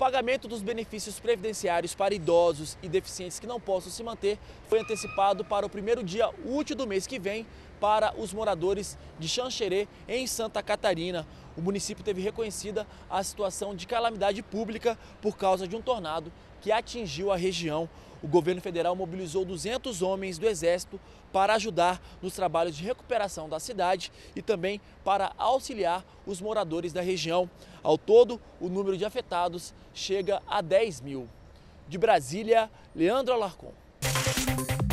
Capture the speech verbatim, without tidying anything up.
pagamento dos benefícios previdenciários para idosos e deficientes que não possam se manter foi antecipado para o primeiro dia útil do mês que vem para os moradores de Xanxerê, em Santa Catarina. O município teve reconhecida a situação de calamidade pública por causa de um tornado que atingiu a região. O governo federal mobilizou duzentos homens do Exército para ajudar nos trabalhos de recuperação da cidade e também para auxiliar os moradores da região. Ao todo, o número de afetados chega a dez mil. De Brasília, Leandro Alarcon.